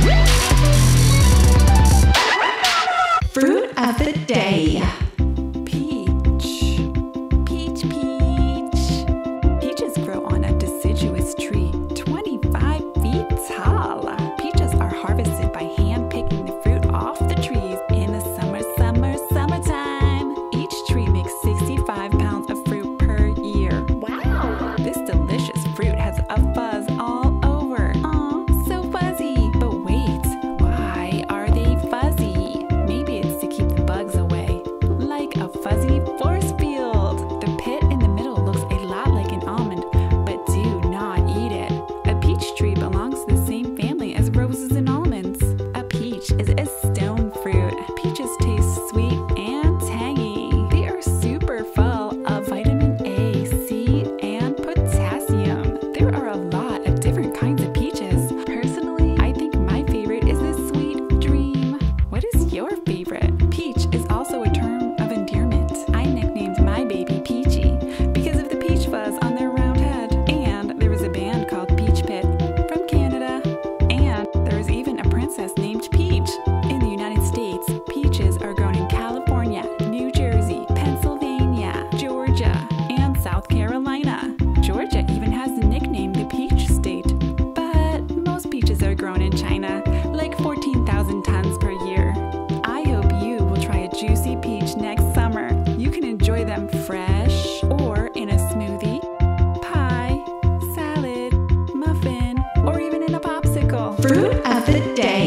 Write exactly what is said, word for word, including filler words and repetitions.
Fruit of the day. Peach. Peach, peach. Peaches grow on a deciduous tree, twenty-five feet tall. Peaches are harvested by hand picking the fruit off the trees in the summer, summer, summertime. Each tree makes sixty-five pounds of fruit per year. Wow! This delicious fruit has a fuzz all over. Aw, so fuzzy. But wait, why are they fuzzy? Maybe it's to keep the bugs away. Like a fuzzy force field. The pit in the middle looks a lot like an almond, but do not eat it. A peach tree belongs to the same family as roses and almonds. A peach is a stone fruit. Peaches taste sweet and tangy. They are super full of vitamin A, C, and potassium. There are a lot of different kinds of peaches. Personally, I think my favorite is the Sweet Dream. What is your favorite? Peach is also a term of endearment. I nicknamed my baby Peachy because of the peach fuzz on their round head. And there was a band called Peach Pit from Canada. And there is even a princess named Peach. In the United States, peaches are grown in California, New Jersey, Pennsylvania, Georgia, and South Carolina. Georgia even has the nickname the Peach State. But most peaches are grown in China, like fourteen thousand tons per year. I hope you will try a juicy peach next summer. You can enjoy them fresh or in a smoothie, pie, salad, muffin, or even in a popsicle. Fruit of the day.